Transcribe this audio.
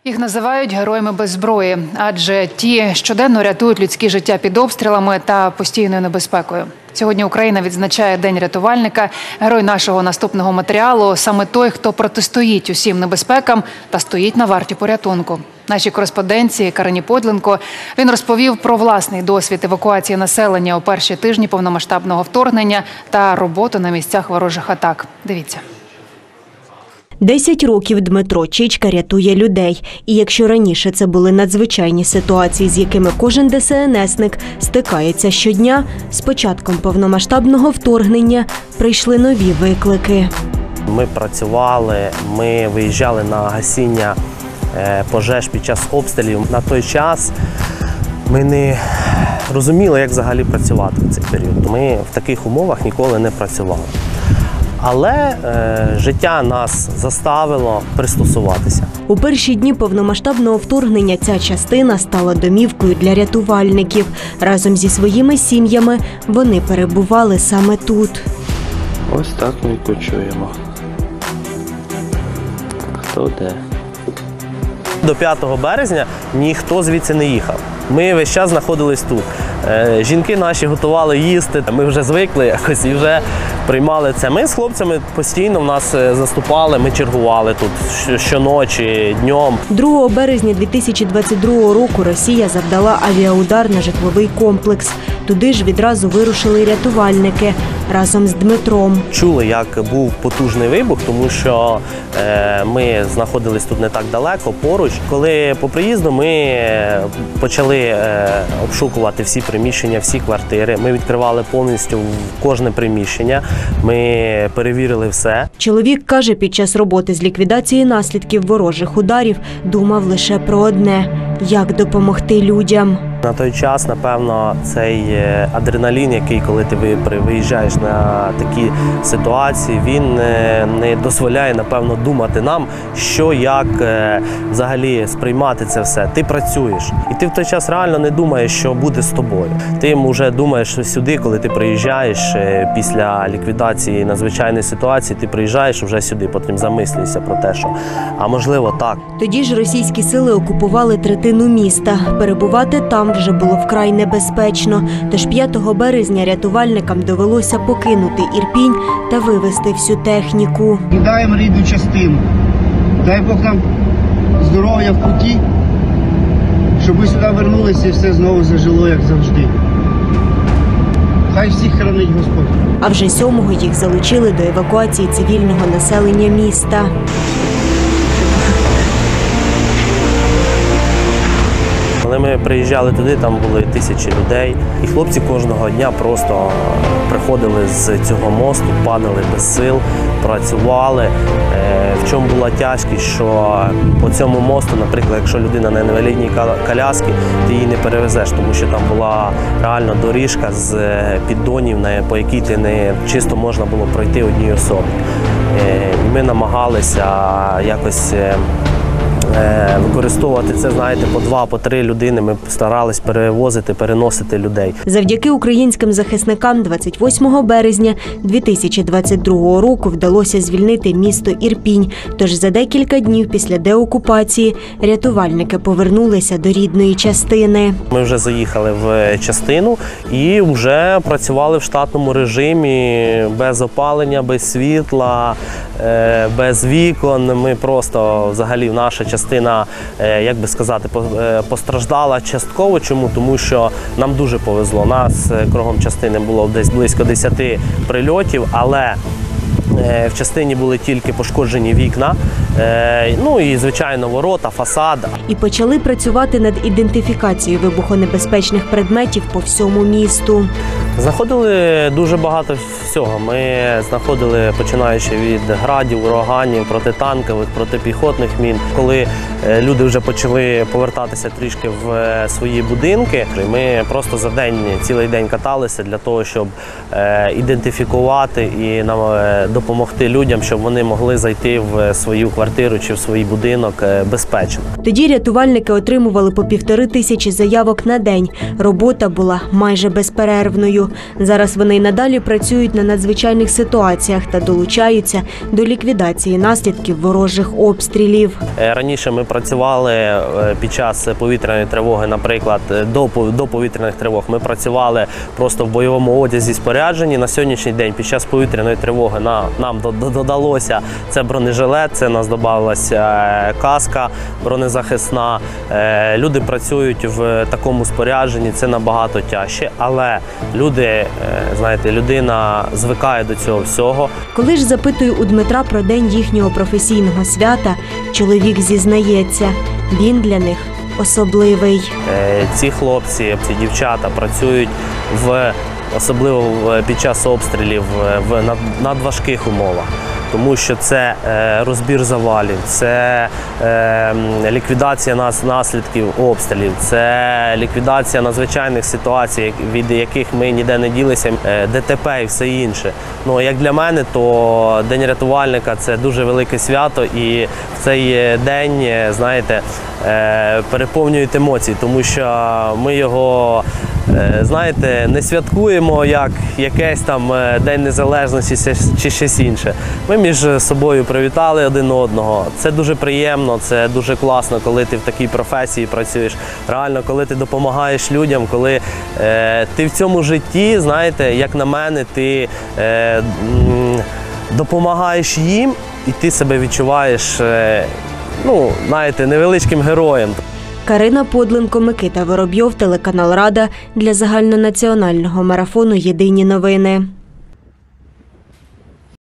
Їх називають героями без зброї, адже ті щоденно рятують людські життя під обстрілами та постійною небезпекою. Сьогодні Україна відзначає День рятувальника. Герой нашого наступного матеріалу – саме той, хто протистоїть усім небезпекам та стоїть на варті порятунку. Нашій кореспонденції Карині Подленко він розповів про власний досвід евакуації населення у перші тижні повномасштабного вторгнення та роботу на місцях ворожих атак. Дивіться. 10 років Дмитро Чичка рятує людей. І якщо раніше це були надзвичайні ситуації, з якими кожен ДСНСник стикається щодня, з початком повномасштабного вторгнення прийшли нові виклики. Ми працювали, ми виїжджали на гасіння пожеж під час обстрілів. На той час ми не розуміли, як взагалі працювати в цей період. Ми в таких умовах ніколи не працювали. Але життя нас заставило пристосуватися. У перші дні повномасштабного вторгнення ця частина стала домівкою для рятувальників. Разом зі своїми сім'ями вони перебували саме тут. Ось так ми і почуємо. Хто де? До 5 березня ніхто звідси не їхав. Ми весь час знаходились тут. Жінки наші готували їсти, ми вже звикли якось і вже приймали це. Ми з хлопцями постійно в нас заступали, ми чергували тут щоночі, днем. 2 березня 2022 року Росія завдала авіаудар на житловий комплекс. Туди ж відразу вирушили рятувальники разом з Дмитром. Чули, як був потужний вибух, тому що ми знаходились тут не так далеко, поруч. Коли по приїзду ми почали обшукувати всі приміщення, всі квартири. Ми відкривали повністю кожне приміщення, ми перевірили все. Чоловік каже, під час роботи з ліквідації наслідків ворожих ударів думав лише про одне – як допомогти людям. На той час, напевно, цей адреналін, який, коли ти виїжджаєш на такі ситуації, він не дозволяє, напевно, думати нам, що, як взагалі сприймати це все. Ти працюєш, і ти в той час реально не думаєш, що буде з тобою. Ти вже думаєш сюди, коли ти приїжджаєш після ліквідації надзвичайної ситуації, ти приїжджаєш вже сюди, потім замислюєшся про те, що, а можливо, так. Тоді ж російські сили окупували третину міста. Перебувати там вже було вкрай небезпечно. Тож 5 березня рятувальникам довелося покинути Ірпінь та вивезти всю техніку. Кидаємо рідну частину. Дай Бог нам здоров'я в путі, щоб ми сюди вернулися і все знову зажило, як завжди. Хай всіх хранить Господь. А вже 7-го їх залучили до евакуації цивільного населення міста. Коли ми приїжджали туди, там були тисячі людей. І хлопці кожного дня просто приходили з цього мосту, падали без сил, працювали. В чому була тяжкість, що по цьому мосту, наприклад, якщо людина на інвалідній колясці, ти її не перевезеш, тому що там була реально доріжка з піддонів, по якій ти не чисто можна було пройти одній особі. І ми намагалися якось використовувати це, знаєте, по 2, по 3 людини. Ми старались перевозити, переносити людей. Завдяки українським захисникам 28 березня 2022 року вдалося звільнити місто Ірпінь. Тож за декілька днів після деокупації рятувальники повернулися до рідної частини. Ми вже заїхали в частину і вже працювали в штатному режимі, без опалення, без світла, без вікон. Ми просто, взагалі, наша частина, як би сказати, постраждала частково. Чому? Тому що нам дуже повезло. Нас кругом частини було десь близько 10 прильотів, але в частині були тільки пошкоджені вікна, ну і, звичайно, ворота, фасад. І почали працювати над ідентифікацією вибухонебезпечних предметів по всьому місту. Знаходили дуже багато всього. Ми знаходили, починаючи від градів, ураганів, протитанкових, протипіхотних мін. Коли люди вже почали повертатися трішки в свої будинки, ми просто за день, цілий день каталися для того, щоб ідентифікувати і допомогти людям, щоб вони могли зайти в свою квартиру чи в свій будинок безпечно. Тоді рятувальники отримували по 1500 заявок на день. Робота була майже безперервною. зброєю. Зараз вони й надалі працюють на надзвичайних ситуаціях та долучаються до ліквідації наслідків ворожих обстрілів. Раніше ми працювали під час повітряної тривоги, наприклад, до повітряних тривог ми працювали просто в бойовому одязі, спорядженні. На сьогоднішній день під час повітряної тривоги нам додалося це бронежилет, це нас додалася каска бронезахисна. Люди працюють в такому спорядженні, це набагато тяжче, але люди, знаєте, людина звикає до цього всього. Коли ж запитую у Дмитра про день їхнього професійного свята, чоловік зізнається, він для них особливий. Ці хлопці, ці дівчата працюють особливо під час обстрілів в надважких умовах. Тому що це розбір завалів, це ліквідація наслідків обстрілів, це ліквідація надзвичайних ситуацій, від яких ми ніде не ділися, ДТП і все інше. Ну, як для мене, то День рятувальника – це дуже велике свято, і в цей день, знаєте, переповнюють емоції, тому що ми його, знаєте, не святкуємо як якийсь там День Незалежності чи щось інше. Ми між собою привітали один одного. Це дуже приємно, це дуже класно, коли ти в такій професії працюєш. Реально, коли ти допомагаєш людям, коли ти в цьому житті, знаєте, як на мене, ти допомагаєш їм і ти себе відчуваєш, ну, знаєте, невеличким героєм. Карина Подленко, Микита Воробйов, телеканал Рада для загальнонаціонального марафону «Єдині новини».